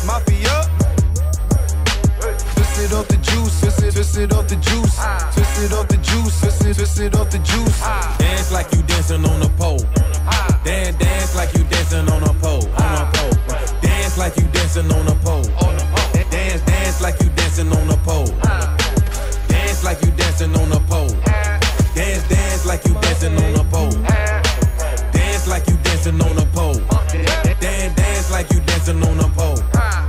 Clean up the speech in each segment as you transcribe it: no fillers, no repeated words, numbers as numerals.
Mafia. Twist it off the juice, twist it off the juice, twist it off the juice, twist it off the juice. Dance like you dancing on a pole. Dance like you dancing on a pole. Dance like you dancing on a pole. Dance like you dancing on a pole. Dance like you dancing on a pole. Dance like you dancing on a pole. Dance like you dancing on a pole. Dance like you dancing on a pole.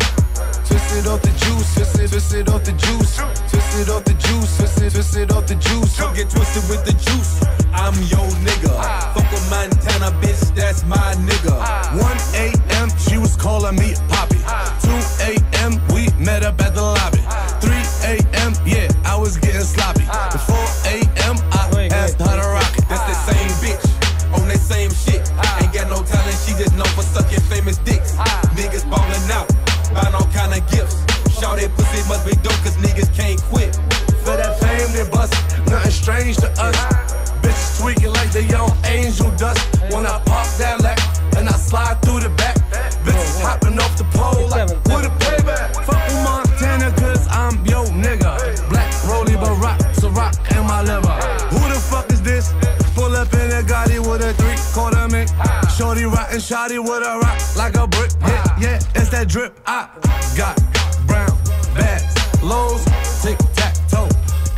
Twist it off the juice, twist it off the juice, twist it off the juice, twist it off the juice. Come get twisted with the juice. I'm your nigga. Fuck a Montana bitch, that's my nigga. 1 a.m. she was calling me Poppy. 2 a.m. we met up at the lobby. 3 a.m. yeah, I was getting sloppy. 4 a.m. I asked her to rock it. That's the same bitch on that same shit. Ain't got no talent, she just known for sucking famous dicks. Niggas ballin' out, buying all kind of gifts. Shout that pussy must be dope, cause niggas can't quit. For that fame they bust, nothing strange to us. Bitches tweaking like they on angel dust. When I pop that lack and I slide through the back, bitches hopping off the pole like with a payback. Fuck with Montana cause I'm yo nigga. Black Rolly Barack, Ciroc and my liver. Who the fuck is this? Pull up in a Gotti with a 3/4 mink. Shorty rockin' shotty with a rock like a brick. Yeah, it's that drip. I got brown bags, lows, tic-tac-toe,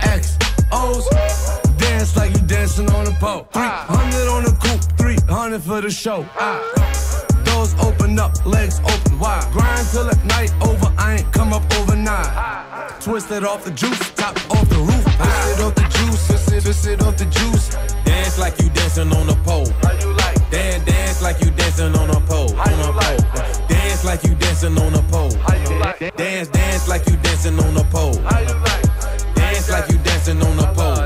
XOs. Dance like you dancing on a pole. 300 on the coupe, 300 for the show. Doors open up, legs open wide. Grind till at night over, I ain't come up overnight. Twist it off the juice, top off the roof. Twist it off the juice, twist it off the juice. Dance like you dancing on a pole. How you like? Dance like you dancing on a pole. How you like? Dance like you dancing on a pole. How you like? Dance like you dancing on a pole. How you like? Dance like you dancing on a pole.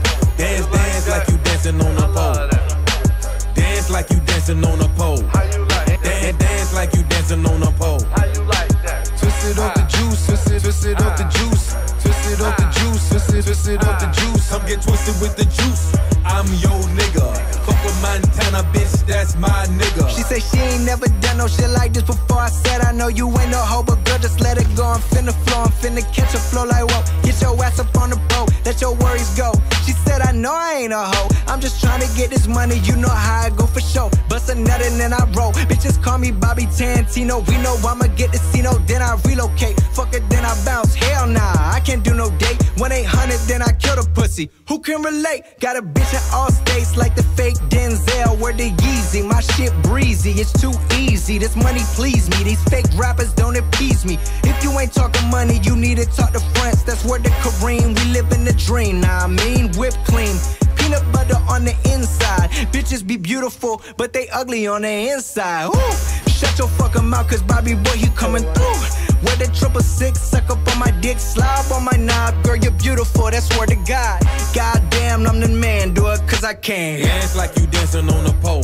Dance like you dancing on a pole. Dance like you dancing on a pole. How you like? Dance like you dancing on a pole. How you like that? Twist it off the juice, twist it off the juice, twist it off the juice, twist it off the juice. Come get twisted with the juice. I'm your nigga. Fuck with Montana bitch, that's my nigga. She say she ain't never done no shit like this before. I said I know you ain't no hoe, but girl just let it go. I'm finna flow, I'm finna catch a flow like whoa. Get your ass up on the boat, let your worries go. She said I know I ain't a hoe, I'm just trying to get this money, you know how I go for show. Bust a nut and then I roll, bitches call me Bobby Tarantino. We know I'ma get the Cino, then I relocate. Fuck it, then I bounce, hell nah, I can't do no date. 1-800, then I kill the pussy. Who can relate? Got a bitch in all states like the fake Denzel. Where the Yeezy, my shit breezy, it's too easy. This money please me, these fake rappers don't appease me. If you ain't talking money, you need to talk to France. That's where the Kareem, we live in the dream. Nah, I mean, whipped clean, peanut butter on the inside. Bitches be beautiful, but they ugly on the inside. Woo! Shut your fucking mouth, cause Bobby boy, he coming through. Where the 666, suck up on my dick, slob on my knob. Girl, you're beautiful, that's word to God. Goddamn, I'm the man, do it cause I can. Dance like you dancing on a pole.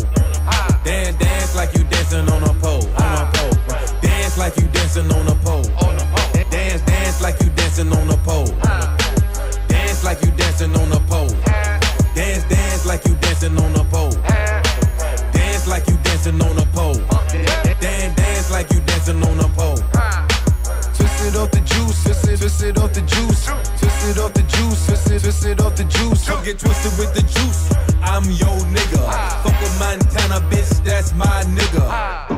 Dance like you dancing on a pole. Dance like you dancing on a pole. Dance like you dancing on a pole. Dance like you dancing on a pole. Dance like you dancing on a pole. Dance like you dancing on a pole. Dance like you dancing on a pole. Twist it off the juice, twist it off the juice, twist it off the juice, twist it off the juice. Come get twisted with the juice. I'm your nigga. Fuck with Montana bitch, that's my nigga.